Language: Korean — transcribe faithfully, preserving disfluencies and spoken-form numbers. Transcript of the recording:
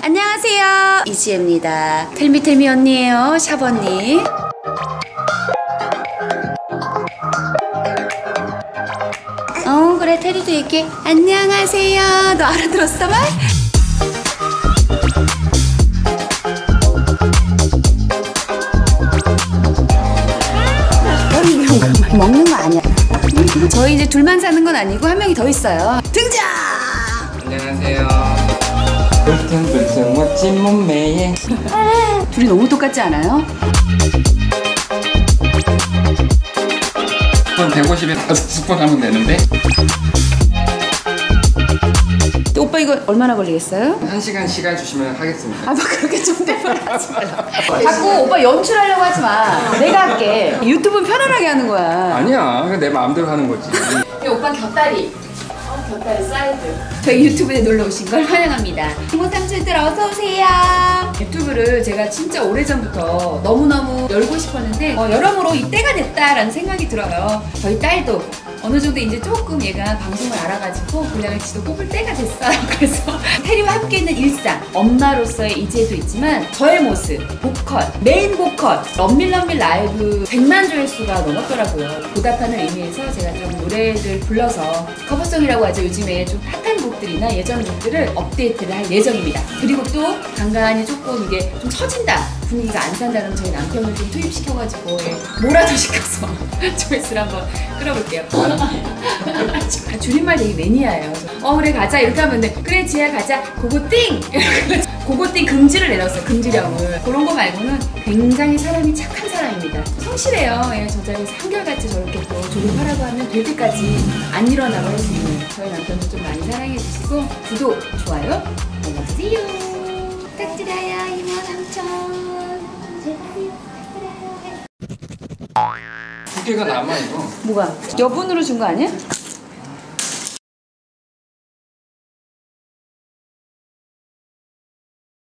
안녕하세요, 이지혜입니다. 텔미텔미 언니예요. 샵 언니. 어 그래, 테리도 얘기해. 안녕하세요. 너 알아들었어 말? 먹는 거 아니야. 저희 이제 둘만 사는 건 아니고 한 명이 더 있어요. 등장! 안녕하세요. 불퉁불퉁 멋진 몸매에 둘이 너무 똑같지 않아요? 스푼 백오십에 다섯 스푼 하면 되는데 또 오빠 이거 얼마나 걸리겠어요? 한 시간 시간 주시면 하겠습니다. 아, 너 그렇게 존댓말 하지 말라. 자꾸 오빠 연출하려고 하지 마. 내가 할게. 유튜브는 편안하게 하는 거야. 아니야, 내 마음대로 하는 거지. 오빠 곁다리. 어, 곁다리 사이드. 저희 유튜브에 놀러 오신 걸 환영합니다. 이모 삼촌들 어서 오세요. 유튜브를 제가 진짜 오래전부터 너무너무 열고 싶었는데 어, 여러모로 이 때가 됐다라는 생각이 들어요. 저희 딸도 어느 정도 이제 조금 얘가 방송을 알아가지고 분량을 지도 뽑을 때가 됐어요. 그래서 테리와 함께 있는 일상, 엄마로서의 이제도 있지만 저의 모습, 보컬, 메인 보컬, 럼밀럼밀 라이브 백만 조회수가 넘었더라고요. 보답하는 의미에서 제가 좀 노래를 불러서 커버송이라고 하죠. 요즘에 좀 핫한 곡들이나 예전 곡들을 업데이트를 할 예정입니다. 그리고 또 간간히 조금 이게 좀 처진다, 분위기가 안 산다 그러면 저희 남편을 좀 투입시켜가지고 예, 뭐라도 시켜서 조회수를 한번 끌어볼게요. 아, 줄임말 되게 매니아예요. 어 그래 가자 이렇게 하면 돼. 그래 지혜야 가자. 고고띵! 고고띵 금지를 내렸어요. 금지령을. 그런 거 말고는 굉장히 사람이 착한 사람입니다. 성실해요. 예, 저 자리에서 한결같이 저렇게 또 조립하라고 하면 될 때까지 안 일어나고 할 수 있는 저희 남편도 좀 많이 사랑해 주시고 구독, 좋아요 눌러주세요. 부탁드려요 이모 삼촌. 두 개가 남아 이거. 뭐가? 여분으로 준 거 아니야?